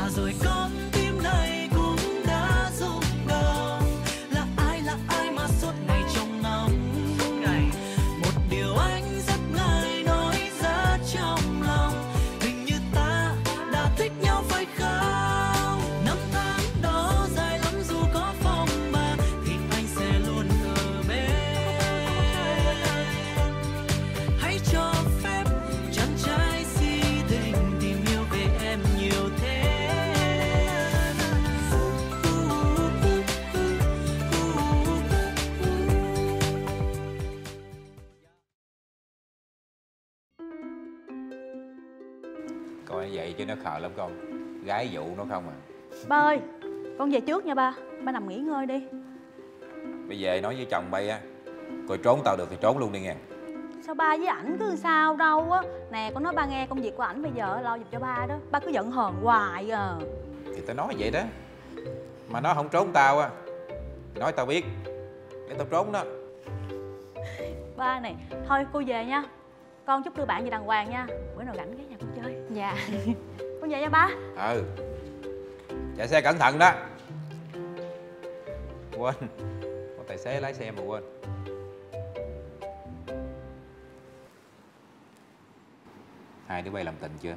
và rồi con tim này cũng đã rung động. Là ai mà suốt ngày trông ngóng một điều anh rất ngại nói ra trong lòng. Hình như ta đã thích nhau phải không? Năm tháng đó dài lắm, dù có phong ba thì anh sẽ luôn ở bên. Hãy cho phép chàng trai si tình tìm hiểu về em nhiều thế. Coi vậy chứ nó khờ lắm con. Gái dụ nó không à. Ba ơi, con về trước nha ba. Ba nằm nghỉ ngơi đi. Bây giờ nói với chồng bay á, coi trốn tao được thì trốn luôn đi nghe. Sao ba với ảnh cứ sao đâu á. Nè con nói ba nghe, công việc của ảnh bây giờ lo giùm cho ba đó. Ba cứ giận hờn hoài à. Thì tao nói vậy đó. Mà nó không trốn tao á, nói tao biết để tao trốn đó. Ba này, thôi cô về nha. Con chúc tư bạn gì đàng hoàng nha. Bữa nào rảnh ghé nhà con chơi. Dạ. Con về nha ba. Ừ. Chạy xe cẩn thận đó. Quên, có tài xế lái xe mà quên. Hai đứa bay làm tình chưa?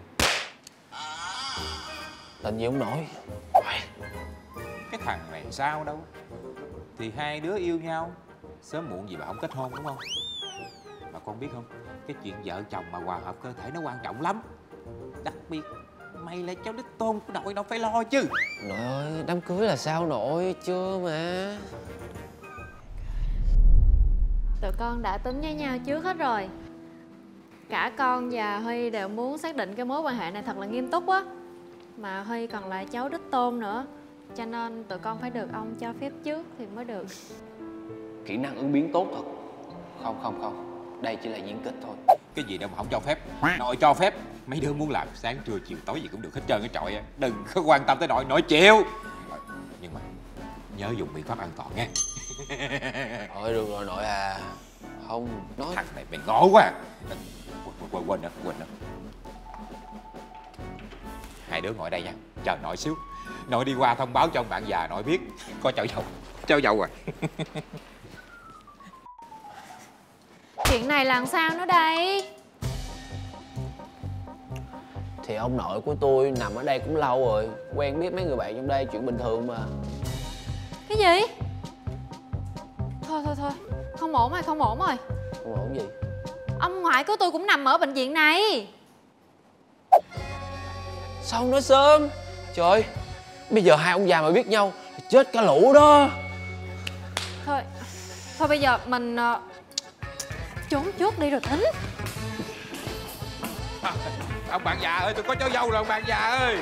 Tình gì ông nội? Cái thằng này sao đâu. Thì hai đứa yêu nhau, sớm muộn gì mà không kết hôn đúng không? Mà con biết không, cái chuyện vợ chồng mà hòa hợp cơ thể nó quan trọng lắm. Đặc biệt mày là cháu đích tôn của nội, nó phải lo chứ. Nội ơi, đám cưới là sao nội? Chưa mà. Tụi con đã tính với nhau trước hết rồi. Cả con và Huy đều muốn xác định cái mối quan hệ này thật là nghiêm túc á. Mà Huy còn là cháu đích tôn nữa, cho nên tụi con phải được ông cho phép trước thì mới được. Kỹ năng ứng biến tốt thật. Không, đây chỉ là diễn kịch thôi. Cái gì đâu mà không cho phép. Nội cho phép. Mấy đứa muốn làm sáng trưa chiều tối gì cũng được hết trơn cái trọi. Đừng có quan tâm tới nội chịu. Nhưng mà nhớ dùng biện pháp an toàn nghe. Thôi được rồi nội à. Không nói. Thằng này mày ngộ quá. Quên nữa. Hai đứa ngồi đây nha, chờ nội xíu. Nội đi qua thông báo cho ông bạn già nội biết có cháu dâu rồi. Chuyện này làm sao nữa đây? Thì ông nội của tôi nằm ở đây cũng lâu rồi, quen biết mấy người bạn trong đây, chuyện bình thường mà. Cái gì? Thôi, không ổn rồi. Không ổn gì? Ông ngoại của tôi cũng nằm ở bệnh viện này. Sao không nói sớm? Trời, bây giờ hai ông già mà biết nhau chết cả lũ đó. Thôi bây giờ mình trốn trước đi rồi tính. Ông bạn già ơi, tôi có cháu dâu rồi ông bạn già ơi.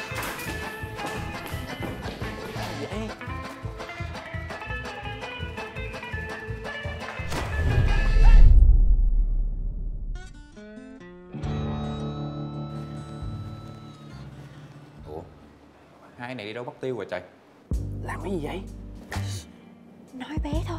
Ủa, hai này đi đâu mất tiêu rồi trời? Làm cái gì vậy? Nói bé thôi.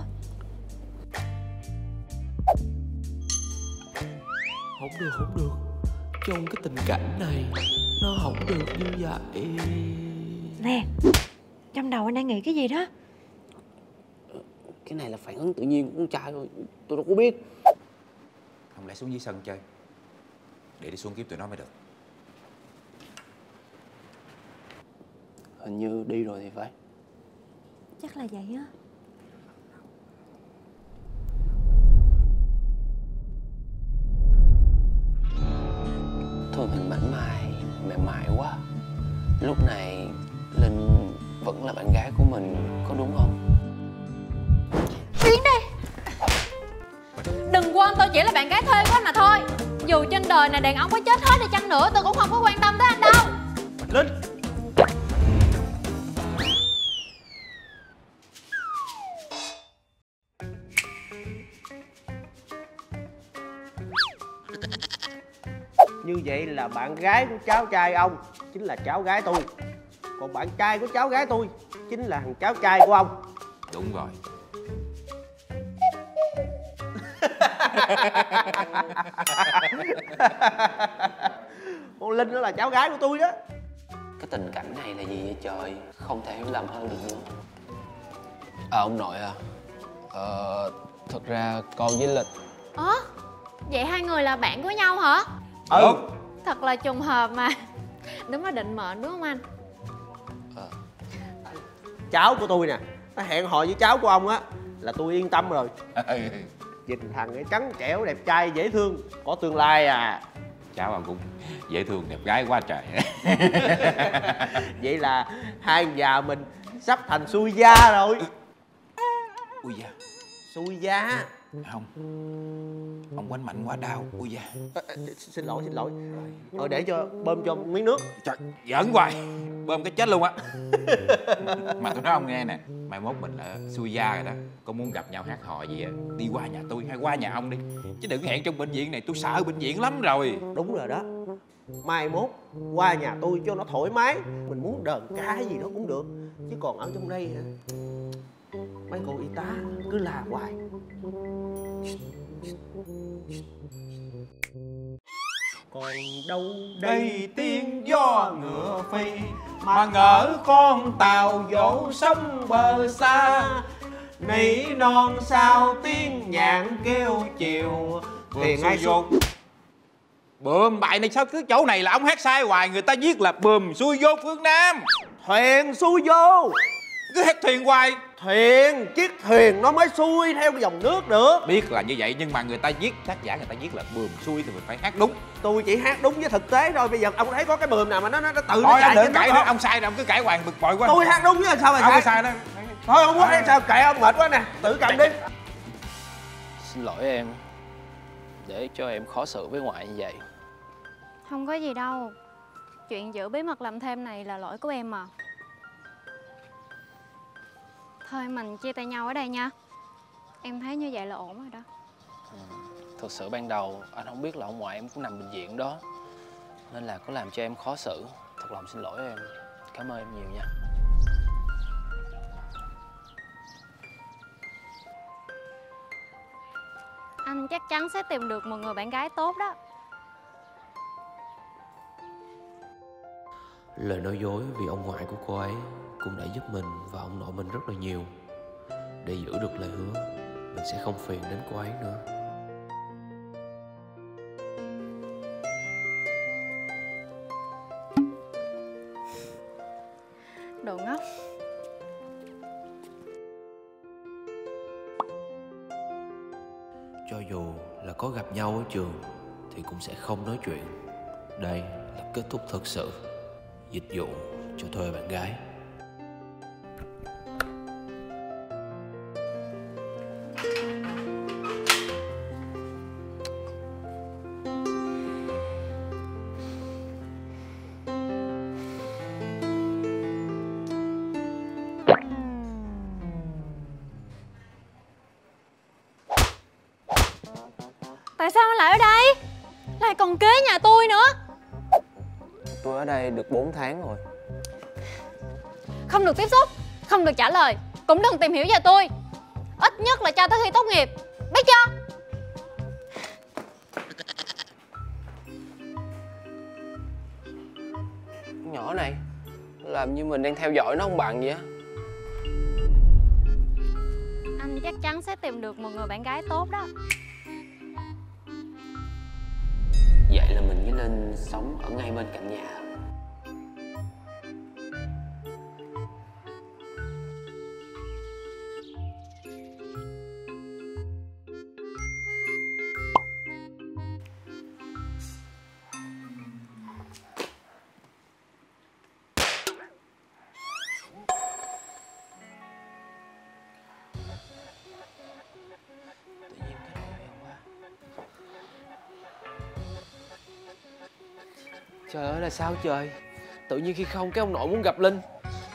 Không được. Trong cái tình cảnh này nó không được như vậy. Nè, trong đầu anh đang nghĩ cái gì đó? Cái này là phản ứng tự nhiên của con trai thôi, tôi đâu có biết. Không lẽ xuống dưới sân chơi? Để đi xuống kiếm tụi nó mới được. Hình như đi rồi thì phải. Chắc là vậy á. Thân hình mảnh mai, mềm mại quá. Lúc này Linh vẫn là bạn gái của mình, có đúng không? Tiến đi. Đừng quên tôi chỉ là bạn gái thuê của anh mà thôi. Dù trên đời này đàn ông có chết hết đi chăng nữa, tôi cũng không có quan tâm tới anh đâu. Linh! Như vậy là bạn gái của cháu trai ông chính là cháu gái tôi. Còn bạn trai của cháu gái tôi chính là thằng cháu trai của ông. Đúng rồi. Con Linh đó là cháu gái của tôi đó. Cái tình cảnh này là gì vậy trời? Không thể hiểu lầm hơn được nữa. Ông nội à, thật ra con với Lịch. Vậy hai người là bạn của nhau hả? Ừ. Thật là trùng hợp mà. Đúng là định mệnh đúng không anh? Cháu của tôi nè, nó hẹn hò với cháu của ông á là tôi yên tâm rồi. Nhìn thằng ấy trắng trẻo đẹp trai dễ thương, có tương lai à. Cháu ông cũng dễ thương đẹp gái quá trời. Vậy là hai già mình sắp thành xui gia rồi. Ui da. Xui gia. Không, ông quánh mạnh quá đau. Ui da. Xin lỗi. Để cho bơm cho miếng nước. Trời, giỡn hoài. Bơm cái chết luôn á. Mà tôi nói ông nghe nè, mai mốt mình là xui gia rồi đó, có muốn gặp nhau hát hò gì á, đi qua nhà tôi hay qua nhà ông đi, chứ đừng hẹn trong bệnh viện này, tôi sợ bệnh viện lắm rồi. Đúng rồi đó. Mai mốt qua nhà tôi cho nó thoải mái. Mình muốn đờn ca gì đó cũng được. Chứ còn ở trong đây hả, mấy cô y tá cứ la hoài. Còn đâu đây tiếng gió ngựa phi, mà ngỡ con tàu dỗ sông bờ xa. Nỉ non sao tiếng nhạn kêu chiều. Tiền ai vô bơm bài này sao cứ chỗ này là ông hát sai hoài, người ta viết là bơm xuôi vô phương Nam. Thuyền xuôi vô. Cứ hát thuyền hoài. Thuyền, chiếc thuyền nó mới xuôi theo cái dòng nước được. Biết là như vậy nhưng mà người ta viết, tác giả người ta viết là bơm xuôi thì mình phải hát đúng. Tôi chỉ hát đúng với thực tế thôi. Bây giờ ông thấy có cái bơm nào mà nó tự thôi nó chạy đừng cãi nữa, ông sai rồi ông cứ cãi hoài bực bội quá. Tôi hát đúng chứ sao mà sai. sai Đó. Thôi ông muốn hát sao kệ ông, mệt quá nè, tự cầm đi. Xin lỗi em, để cho em khó xử với ngoại như vậy. Không có gì đâu. Chuyện giữ bí mật làm thêm này là lỗi của em mà. Thôi mình chia tay nhau ở đây nha. Em thấy như vậy là ổn rồi đó. Thực sự ban đầu anh không biết là ông ngoại em cũng nằm bệnh viện đó, nên là có làm cho em khó xử. Thật lòng xin lỗi em. Cảm ơn em nhiều nha. Anh chắc chắn sẽ tìm được một người bạn gái tốt đó. Lời nói dối vì ông ngoại của cô ấy cũng đã giúp mình và ông nội mình rất là nhiều. Để giữ được lời hứa, mình sẽ không phiền đến cô ấy nữa. Đồ ngốc. Cho dù là có gặp nhau ở trường thì cũng sẽ không nói chuyện. Đây là kết thúc thực sự. Dịch vụ cho thuê bạn gái. Tại sao anh lại ở đây? Lại còn kế nhà tôi nữa. Tôi ở đây được 4 tháng rồi. Không được tiếp xúc, không được trả lời, cũng đừng tìm hiểu về tôi. Ít nhất là cho tới khi tốt nghiệp, biết chưa? Nhỏ này làm như mình đang theo dõi nó không bằng vậy á. Anh chắc chắn sẽ tìm được một người bạn gái tốt đó. Vậy là mình với Linh sống ở ngay bên cạnh nhà. Trời ơi là sao trời? Tự nhiên khi không cái ông nội muốn gặp Linh.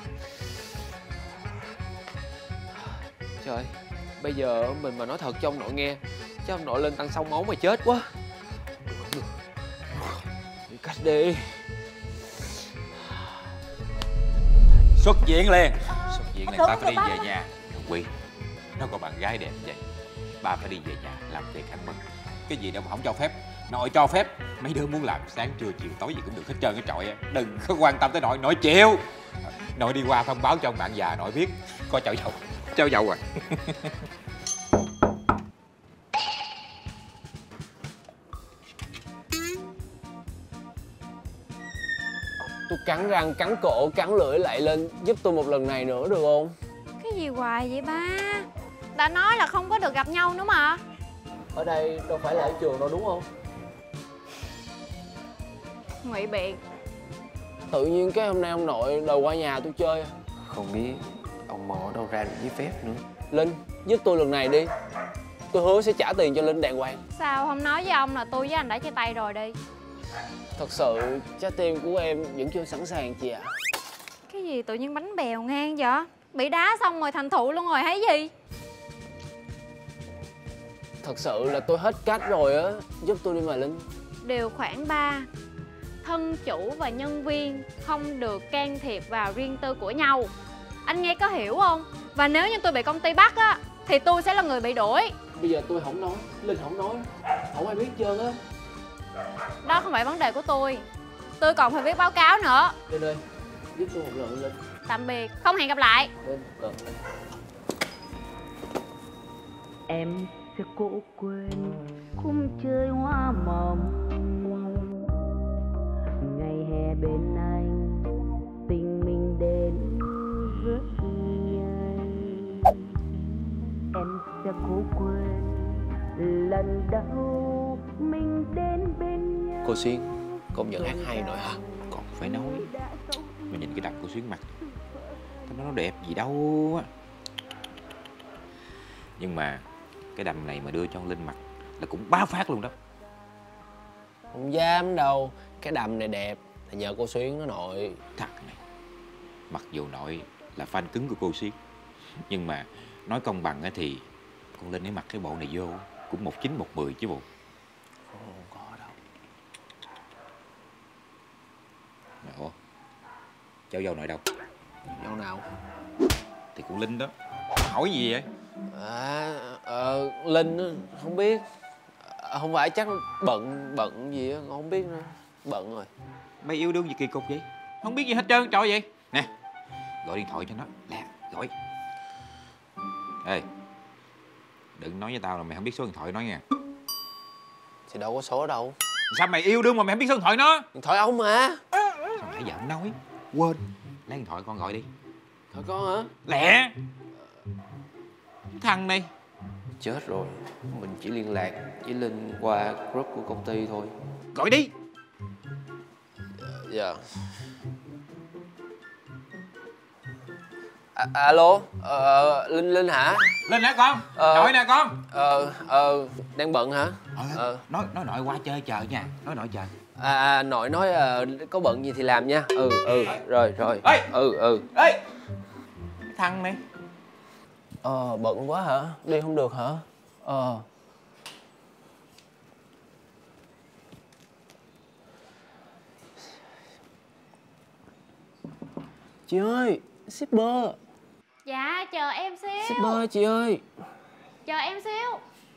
Trời, bây giờ mình mà nói thật cho ông nội nghe, chứ ông nội lên tăng sông máu mà chết quá. Được. Nghĩ cách đi. Xuất viện liền. Xuất viện này ta phải đi về nhà. Quy, nó có bạn gái đẹp vậy, ba phải đi về nhà làm việc ăn mừng. Cái gì đâu mà không cho phép. Nội cho phép mấy đứa muốn làm sáng trưa chiều tối gì cũng được hết trơn cái trọi á. Đừng có quan tâm tới nội, nội chịu. Nội đi qua thông báo cho ông bạn già nội biết có chậu dầu. Chậu dầu rồi. Tôi cắn răng, cắn cổ, cắn lưỡi lại lên giúp tôi một lần này nữa được không? Cái gì hoài vậy ba? Đã nói là không có được gặp nhau nữa mà. Ở đây đâu phải là ở trường đâu đúng không? Ngụy biện. Tự nhiên cái hôm nay ông nội đòi qua nhà tôi chơi. Không biết ông mò ở đâu ra được giấy phép nữa. Linh, giúp tôi lần này đi. Tôi hứa sẽ trả tiền cho Linh đàng hoàng. Sao không nói với ông là tôi với anh đã chia tay rồi đi? Thật sự trái tim của em vẫn chưa sẵn sàng chị ạ. Cái gì tự nhiên bánh bèo ngang vậy? Bị đá xong rồi thành thụ luôn rồi thấy gì? Thật sự là tôi hết cách rồi á. Giúp tôi đi mà Linh. Điều khoản 3. Thân chủ và nhân viên không được can thiệp vào riêng tư của nhau. Anh nghe có hiểu không? Và nếu như tôi bị công ty bắt á thì tôi sẽ là người bị đuổi. Bây giờ tôi không nói, Linh không nói, không ai biết hết trơn á. Đó không phải vấn đề của tôi. Tôi còn phải viết báo cáo nữa. Linh ơi, giúp tôi một lần Linh. Tạm biệt, không hẹn gặp lại. Linh, cần. Em sẽ cố quên khung trời hoa mộng. Ngày hè bên anh tình mình đến rất nhanh. Em sẽ cố quên lần đầu mình đến bên nhau. Cô Xuyên, công nhận hát hay rồi hả? Còn phải nói. Mà nhìn cái đầm của Xuyến mặt, tao nói nó đẹp gì đâu á. Nhưng mà cái đầm này mà đưa cho con Linh mặc là cũng bá phát luôn đó. Không dám đâu. Cái đầm này đẹp là nhờ cô Xuyến đó nội. Thật này, mặc dù nội là fan cứng của cô Xuyến, nhưng mà nói công bằng thì con Linh ấy mặc cái bộ này vô cũng 19 110 chứ bộ. Không có đâu. Ủa, cháu dâu nội đâu? Dâu nào? Thì con Linh đó. Hỏi gì vậy? Linh á, không biết. Không phải chắc bận gì á, con không biết nữa. Bận rồi. Mày yêu đương gì kỳ cục vậy? Không biết gì hết trơn trời vậy? Nè, gọi điện thoại cho nó. Nè, gọi. Ê, đừng nói với tao là mày không biết số điện thoại nó nha. Thì đâu có số đâu. Sao mày yêu đương mà mày không biết số điện thoại nó? Điện thoại ông mà. Sao nãy giờ không nói? Quên. Lấy điện thoại con gọi đi. Thôi con hả? Lẹ. Thằng này. Chết rồi, mình chỉ liên lạc với Linh qua group của công ty thôi. Gọi đi. Dạ. Alo, Linh hả? Linh hả con? Nội nè con. Đang bận hả? Nói nội qua chơi chờ nha. Nói nội chờ. Nội nói có bận gì thì làm nha. Rồi. Ê. Ê. Cái thằng này. Bận quá hả? Đi không được hả? Chị ơi, shipper. Dạ, chờ em xíu. Shipper chị ơi. Chờ em xíu.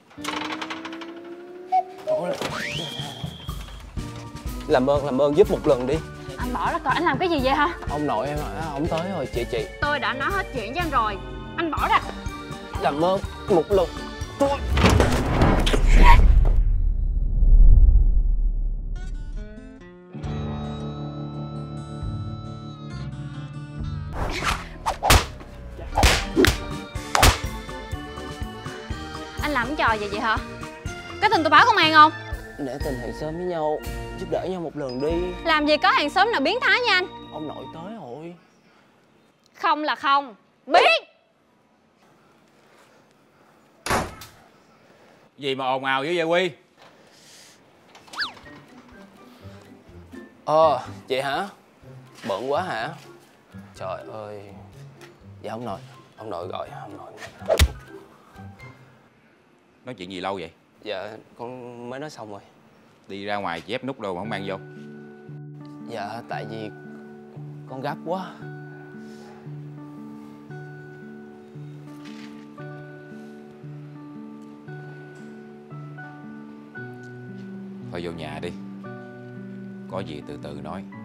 Làm ơn giúp một lần đi. Anh bỏ ra coi, anh làm cái gì vậy hả? Ông nội em ổng tới rồi chị. Tôi đã nói hết chuyện với anh rồi. Anh bỏ ra. Làm ơn một lần thôi. Anh làm cái trò gì vậy hả? Có tin tôi báo công an không? Để tình hàng xóm với nhau, giúp đỡ nhau một lần đi. Làm gì có hàng xóm nào biến thái nha anh. Ông nội tới rồi. Không là không. Biết. Gì mà ồn ào dữ vậy Quy? Chị hả? Bận quá hả? Trời ơi. Dạ ông nội gọi ông nội. Nói chuyện gì lâu vậy? Dạ con mới nói xong rồi. Đi ra ngoài chép nút đồ mà không mang vô. Dạ tại vì con gấp quá. Thôi vô nhà đi, có gì từ từ nói.